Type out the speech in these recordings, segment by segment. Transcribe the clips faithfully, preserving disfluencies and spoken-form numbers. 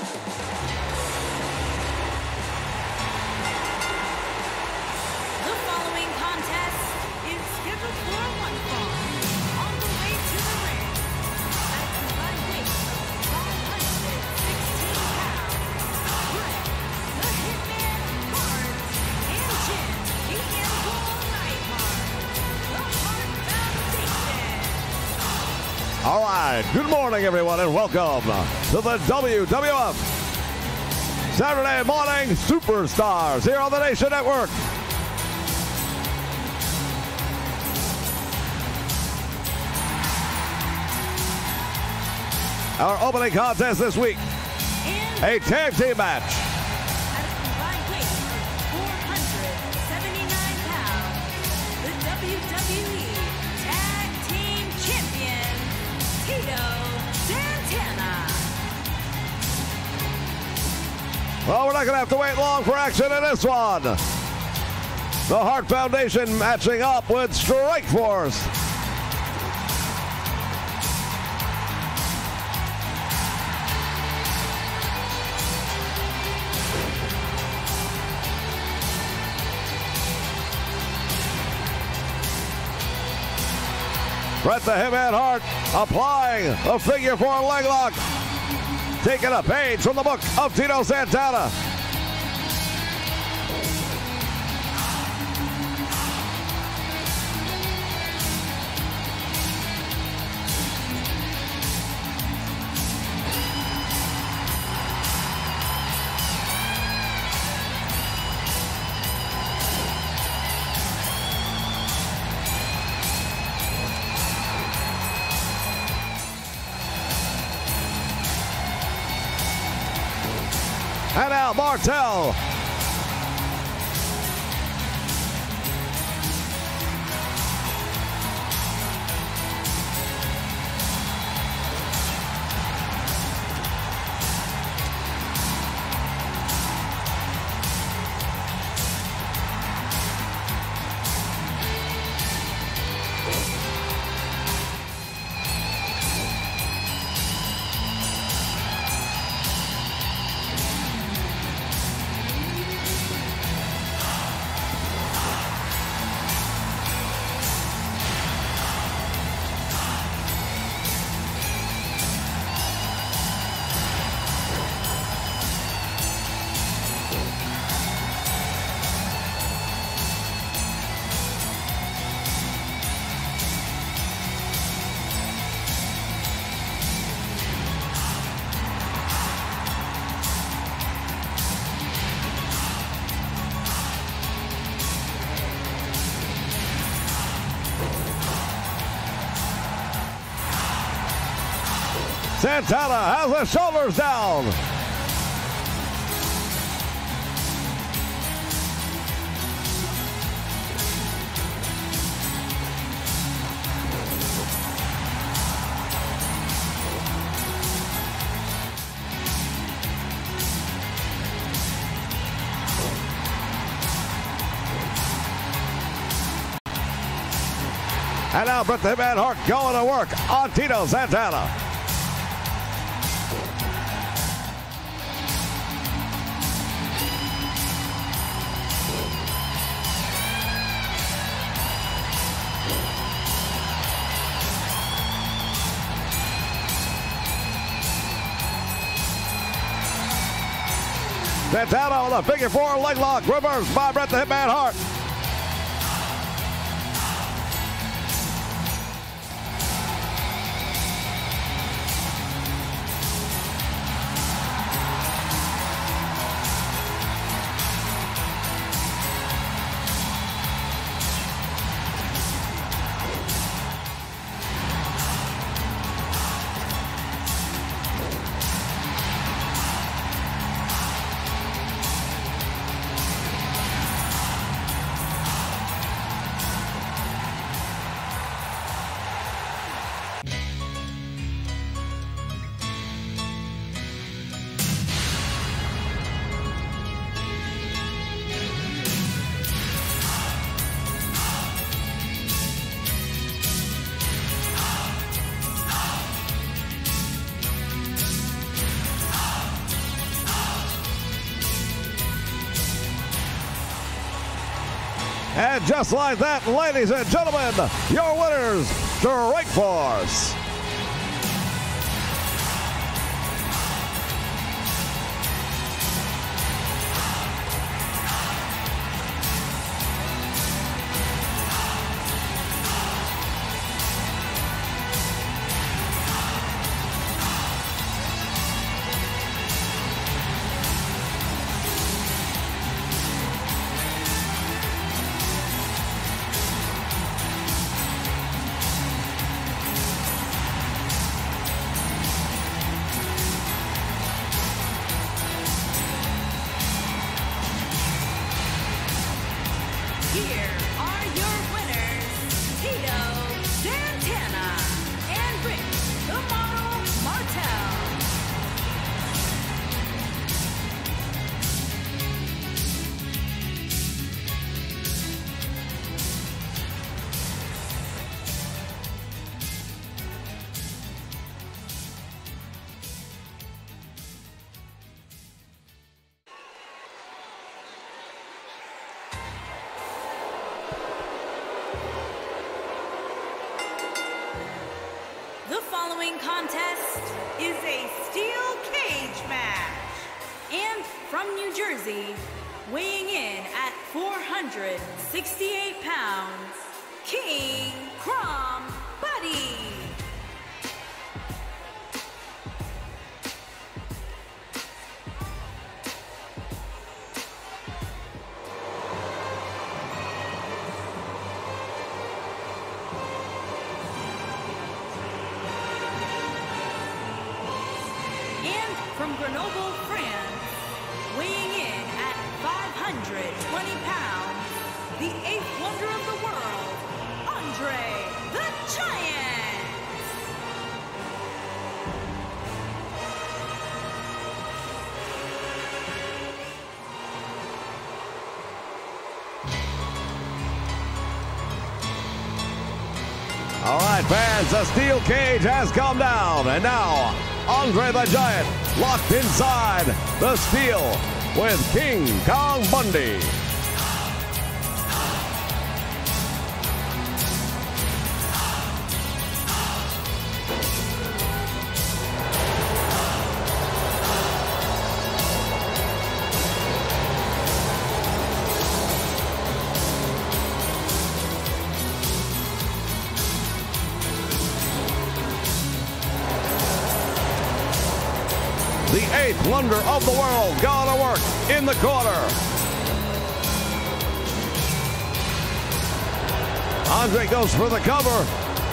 The following contest is scheduled for one fall. On the way to the ring, at a combined weight of five hundred sixteen pounds, Bret, the Hitman Hart, and Jim, the Immortal Neidhart, the Hart Foundation. All right, good morning, everyone, and welcome to the W W F Saturday Morning Superstars here on the Nation Network. Our opening contest this week, And a tag team match. at a combined weight of four hundred seventy-nine pounds, the W W E Tag Team Champion, Tito Santana. Well, we're not going to have to wait long for action in this one. The Hart Foundation matching up with Strike Force. Bret the Hitman Hart applying a figure four leg lock. Taking a page from the book of Tito Santana. And now Martel. Santana has the shoulders down. And now Bret the Hitman Hart going to work on Tito Santana. Santana with a figure four leg lock, reversed by Bret the Hitman Hart. And just like that, ladies and gentlemen, your winners, Strike Force. Here are your winners, Tito Santana and Rick the Model Martel. The following contest is a steel cage match. And from New Jersey, weighing in at four hundred sixty-eight pounds, King Crom Buddy. And from Grenoble, France, weighing in at five hundred twenty pounds, the eighth wonder of the world, Andre the Giant. All right, fans, the steel cage has come down, and now Andre the Giant locked inside the steel with King Kong Bundy. The eighth wonder of the world gonna work in the corner. Andre goes for the cover.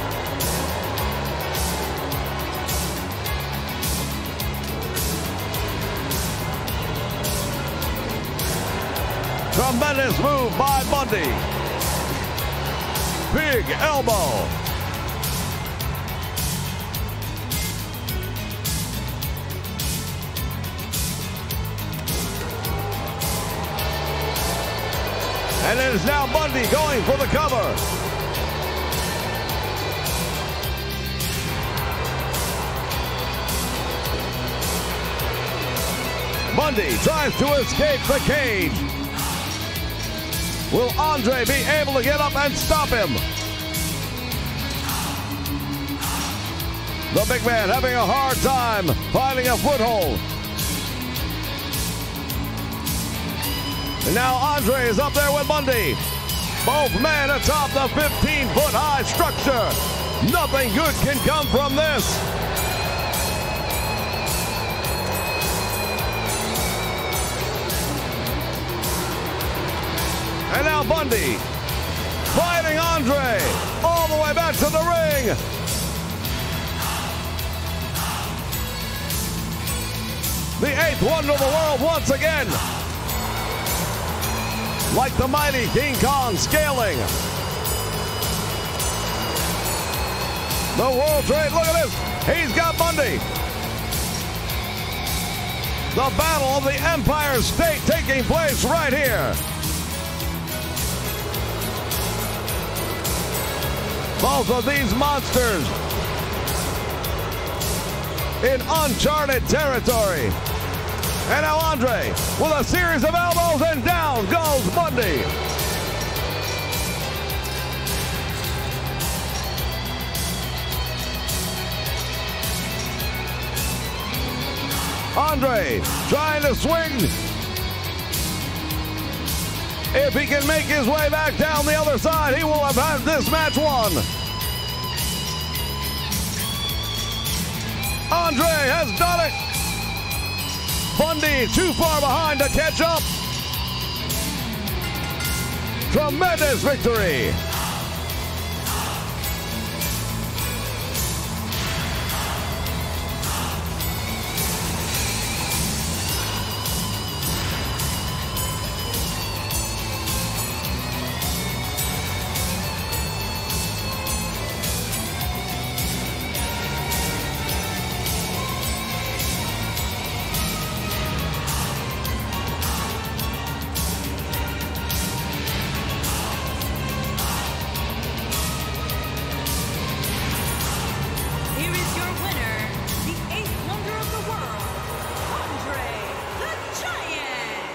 Tremendous move by Bundy. Big elbow. And it is now Bundy going for the cover. Bundy tries to escape the cage. Will Andre be able to get up and stop him? The big man having a hard time finding a foothold. And now Andre is up there with Bundy. Both men atop the fifteen foot high structure. Nothing good can come from this. And now Bundy fighting Andre all the way back to the ring. The eighth wonder of the world once again. Like the mighty King Kong scaling. The World Trade, look at this. He's got Bundy. The battle of the Empire State taking place right here. Both of these monsters in uncharted territory. And now Andre with a series of elbows, and down goes Bundy. Andre trying to swing. If he can make his way back down the other side, he will have had this match won. Andre has done it. Bundy too far behind to catch up. Tremendous victory. Here is your winner, the eighth wonder of the world, Andre the Giant.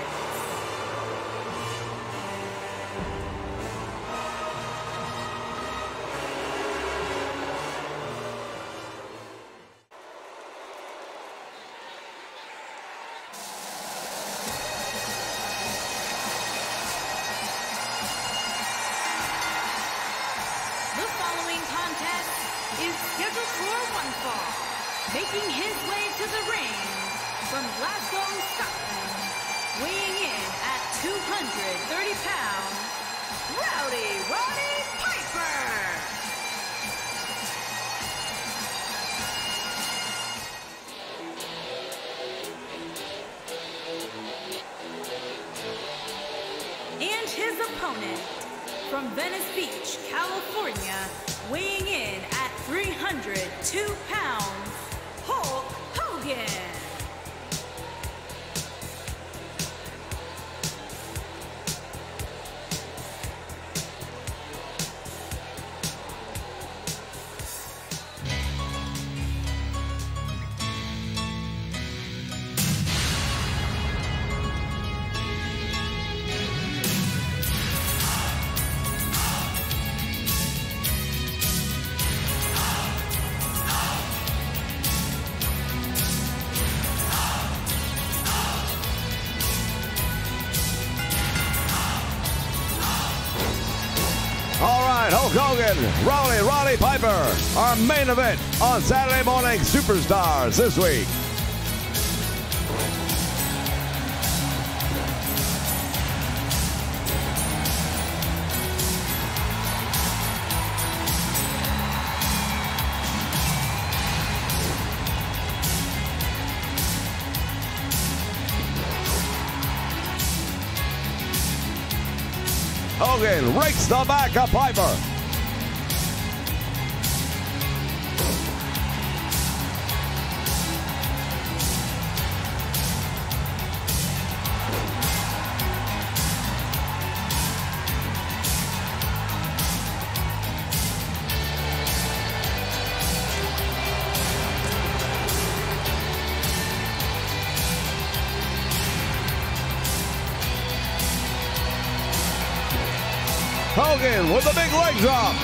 The following contest is scheduled for one fall. Making his way to the ring from Glasgow, Scotland, weighing in at two hundred thirty pounds, Rowdy Roddy Piper. And his opponent from Venice Beach, California, weighing in at three hundred two pounds, Hulk Hogan. All right, Hulk Hogan, Rowdy Roddy Piper, our main event on Saturday Morning Superstars this week. Hogan rakes the back of Piper. Hogan with a big leg drop.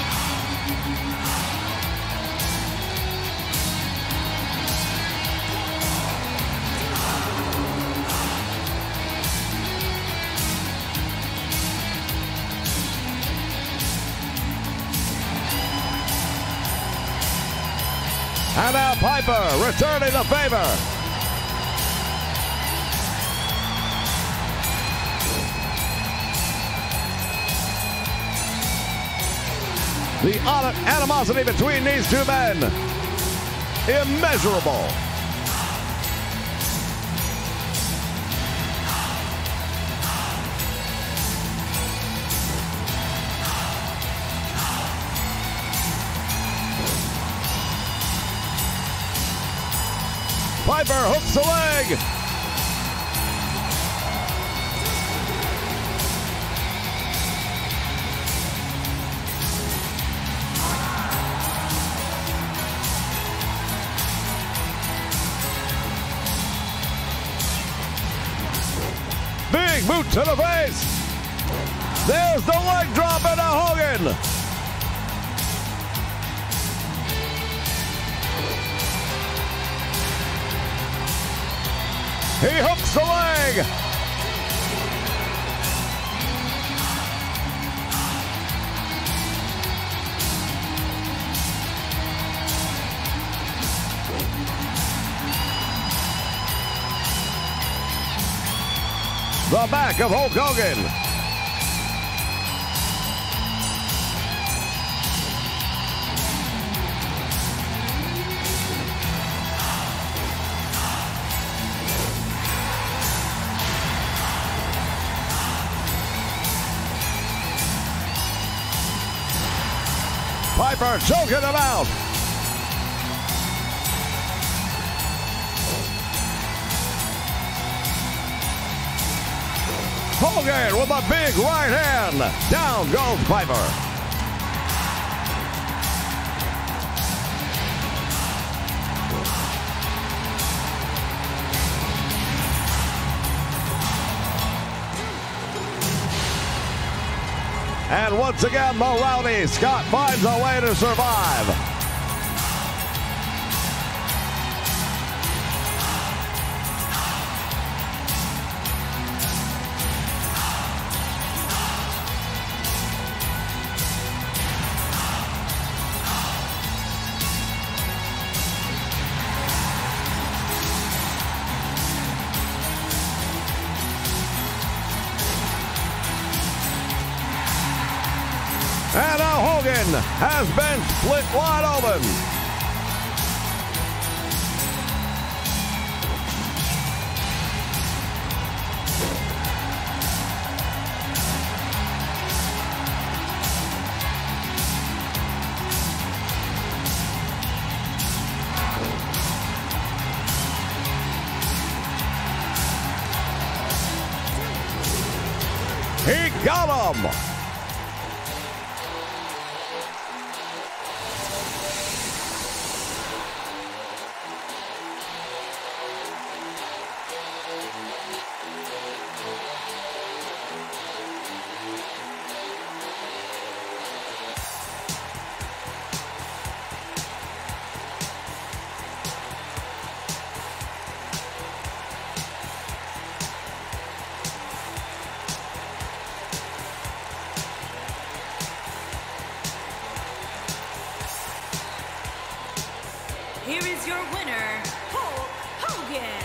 And now Piper returning the favor. The animosity between these two men, immeasurable. Piper hooks the leg. Big boot to the face. There's the leg drop into Hogan. He hooks the leg. The back of Hulk Hogan. Piper choking him out. Hogan with a big right hand. Down goes Piper. And once again, the rowdy Scott finds a way to survive. And now Hogan has been split wide open. He got him. Here is your winner, Hulk Hogan.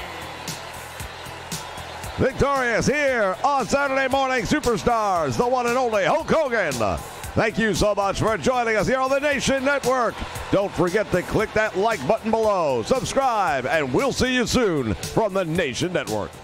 Victorious here on Saturday Morning Superstars, the one and only Hulk Hogan. Thank you so much for joining us here on the Nation Network. Don't forget to click that like button below, subscribe, and we'll see you soon from the Nation Network.